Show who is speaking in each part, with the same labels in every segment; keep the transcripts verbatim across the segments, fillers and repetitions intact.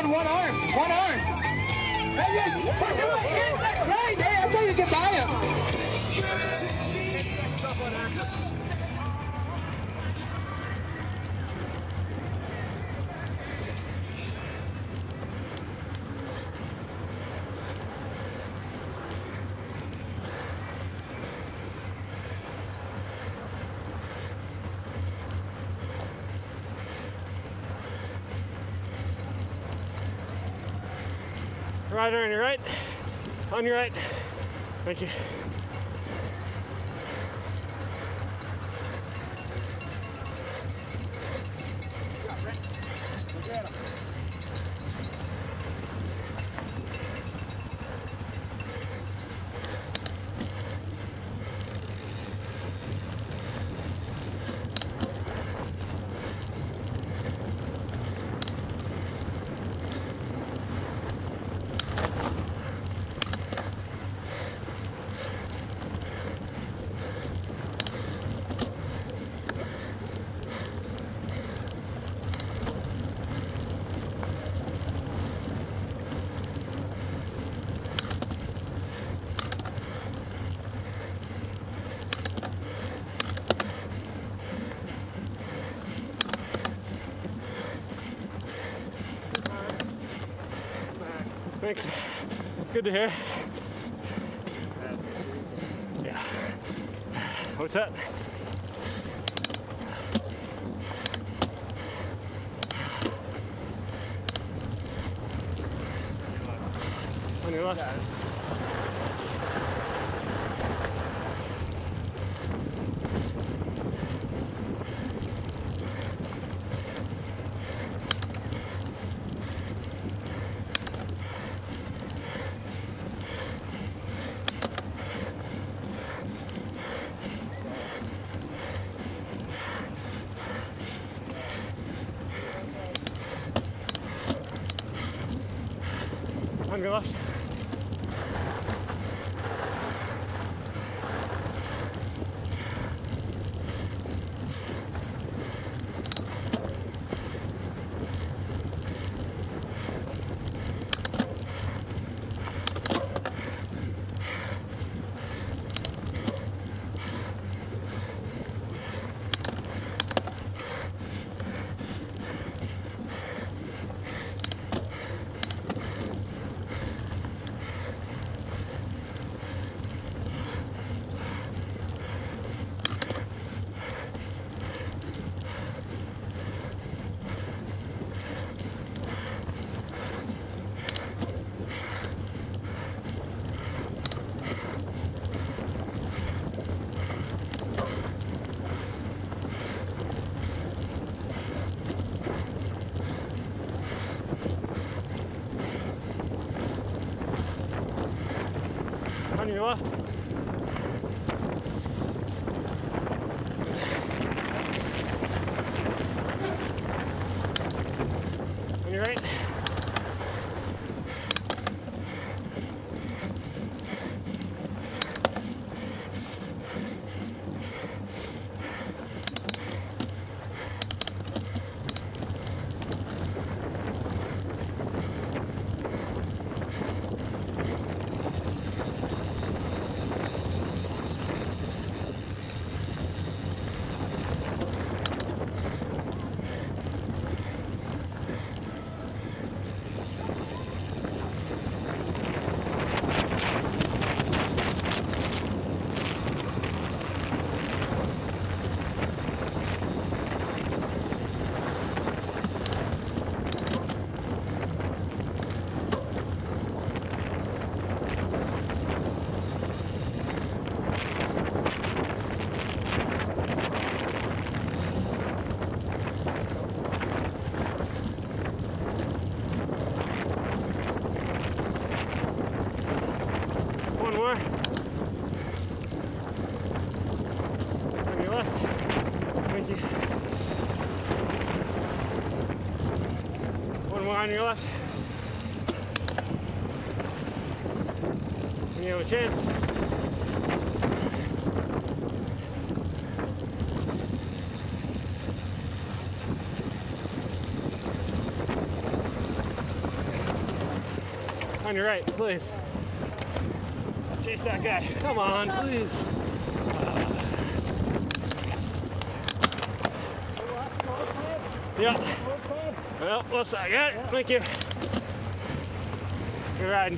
Speaker 1: one arm, one arm. Hey, yeah, we're doing it. That's right. Hey, I thought you could buy him.
Speaker 2: Rider on your right, on your right. Thank you. Thanks. Good to hear. Yeah. What's that? On your left. On your left. On your left. On your right. One more. On your left. Thank you. One more on your left. And you have a chance. On your right, please. Chase that guy. Come on, please. Yeah. Well, left side. Got it. Thank you. Good riding.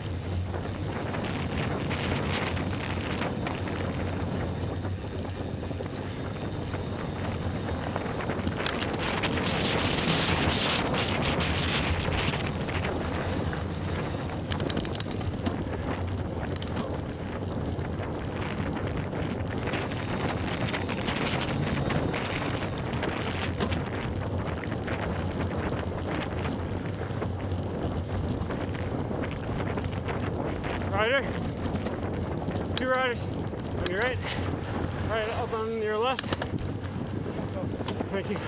Speaker 2: Rider, two riders, on your right, right up on your left. Thank you.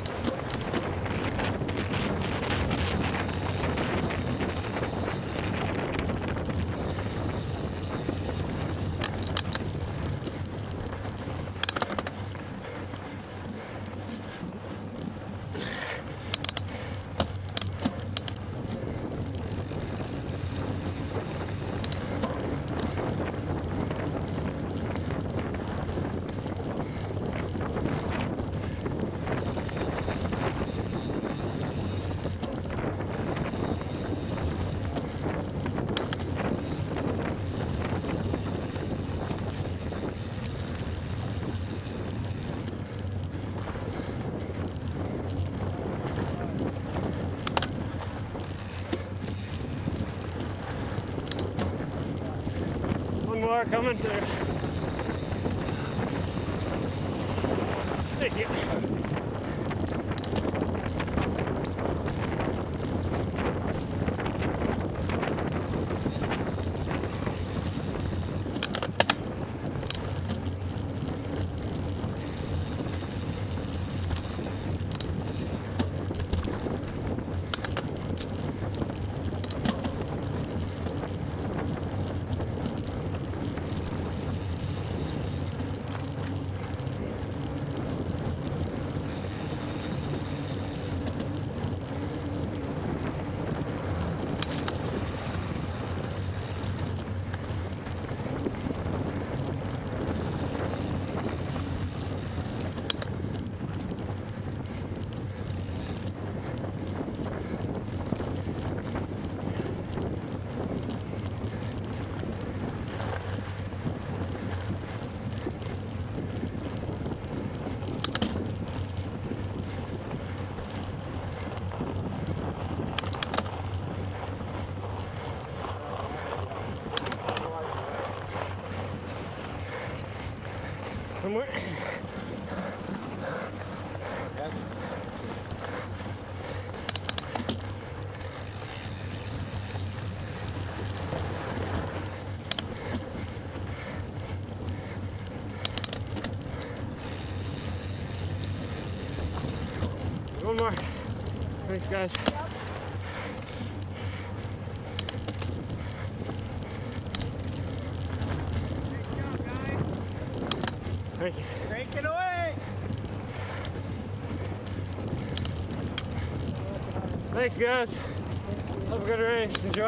Speaker 2: More coming through. Thank you. One more.
Speaker 3: Yes.
Speaker 2: One more. Thanks, guys. Thank you.
Speaker 3: Take it away.
Speaker 2: Thanks, guys. Have a good race. Enjoy.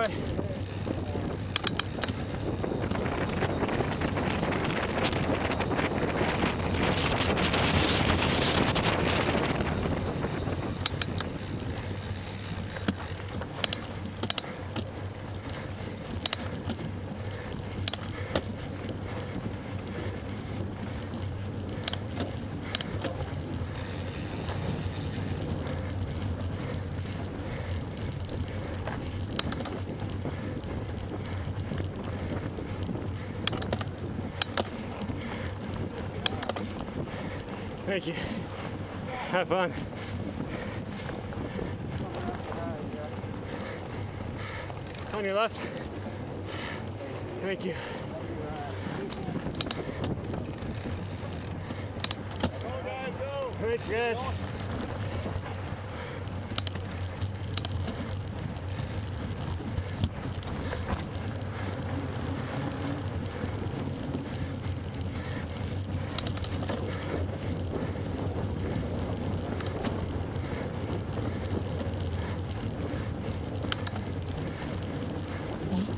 Speaker 2: Thank you. Have fun. On your left. Thank you. Thanks, guys.
Speaker 4: Lap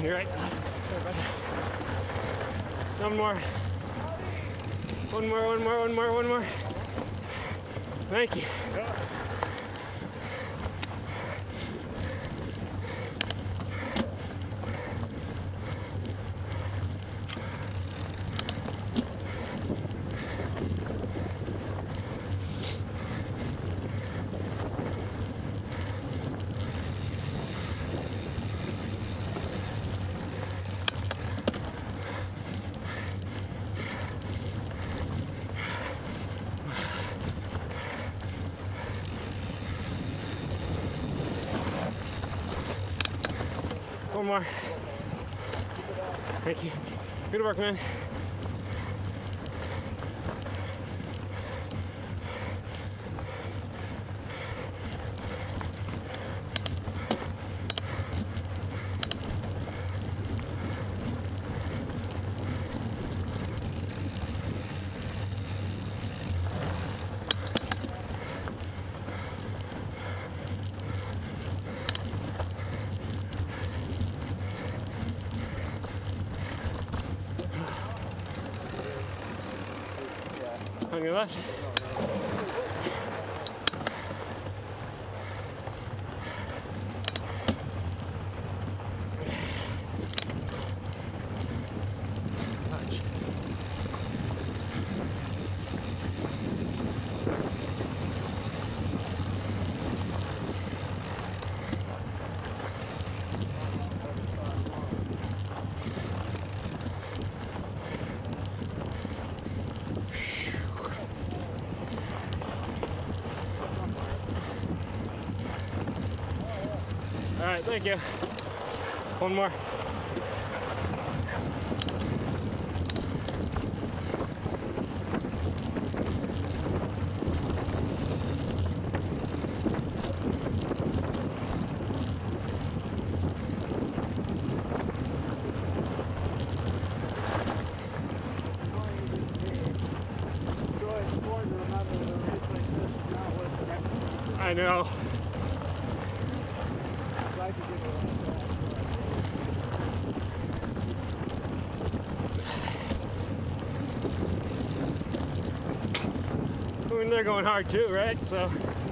Speaker 2: your right. One more. One more, one more, one more, one more. Thank you. One more. Thank you. Good work, man. On your left. All right, thank you. One more. I know. I mean, they're going hard too, right? So.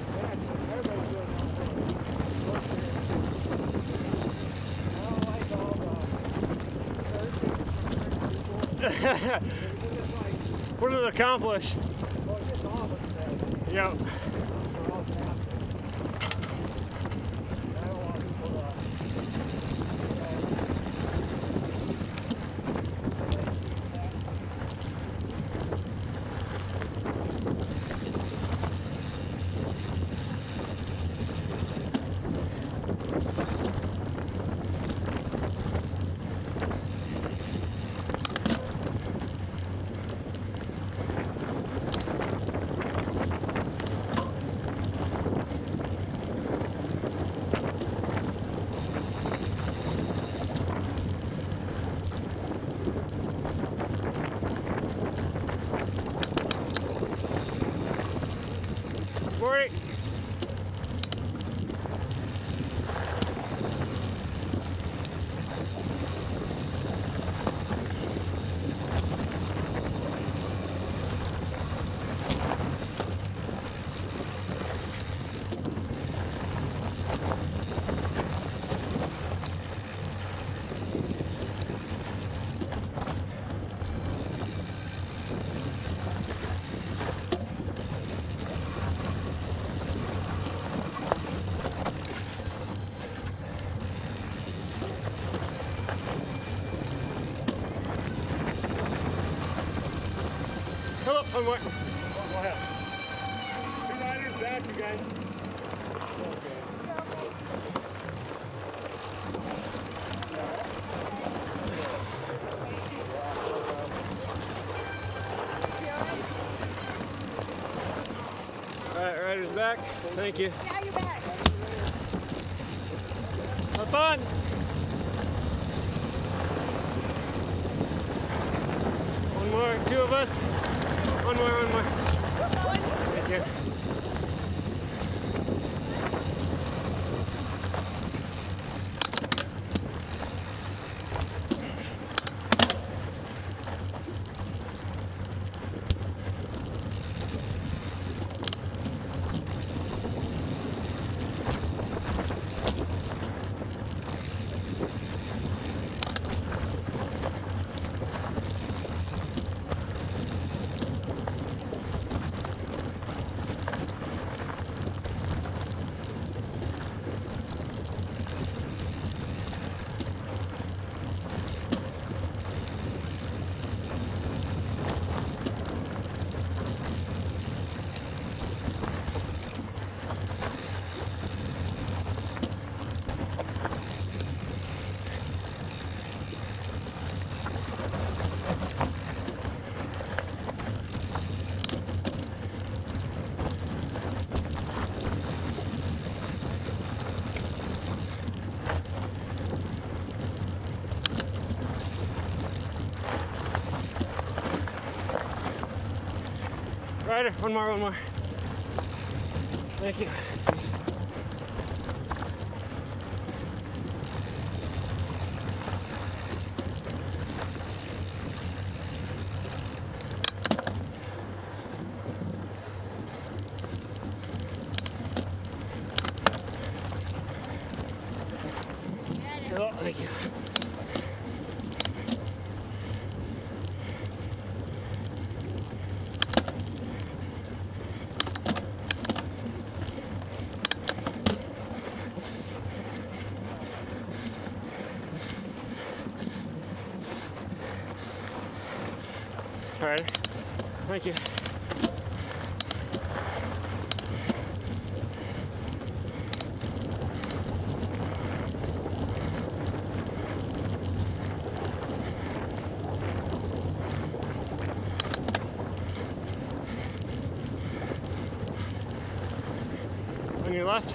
Speaker 2: What did it accomplish? Yep. Sporty. Come up, one more. Go ahead. Two riders back, you guys. All right, riders back. Thank you.
Speaker 4: Yeah, you're back.
Speaker 2: Have fun. One more, two of us. One more, one more. Thank you. Rider, one more, one more. Thank you. Oh, thank you. All right, thank you. On your left.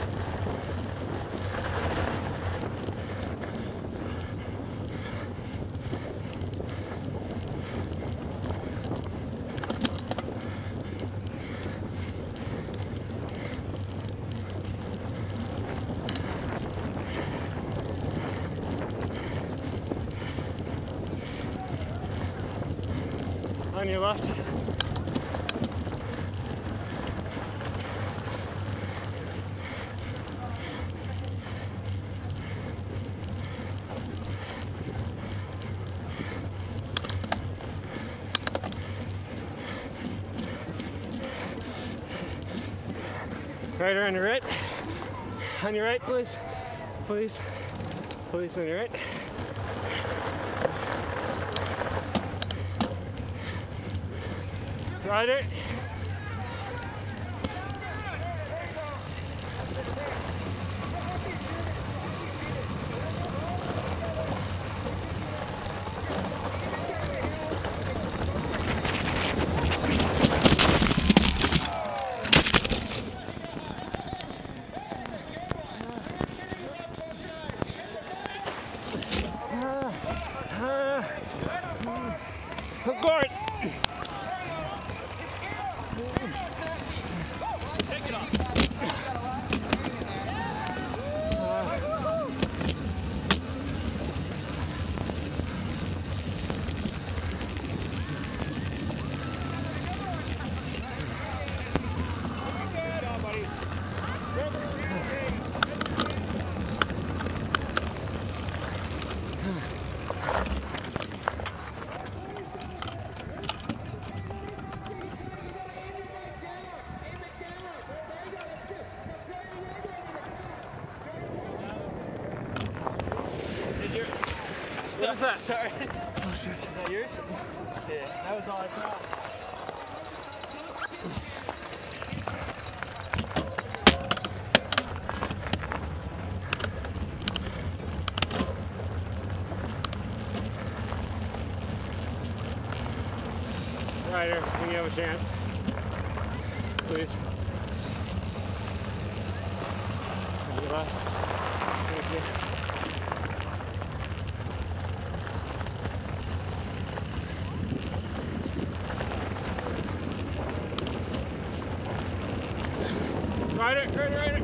Speaker 2: On your left. Rider on your right. On your right, please. Please. Please, on your right. Rider. Of course.
Speaker 1: Take it off.
Speaker 2: What is that?
Speaker 3: Sorry.
Speaker 2: Oh shit.
Speaker 3: Is that yours? Yeah, that was all I saw.
Speaker 2: Rider, when you have a chance, please. On your left. Thank you. Rider, rider, rider.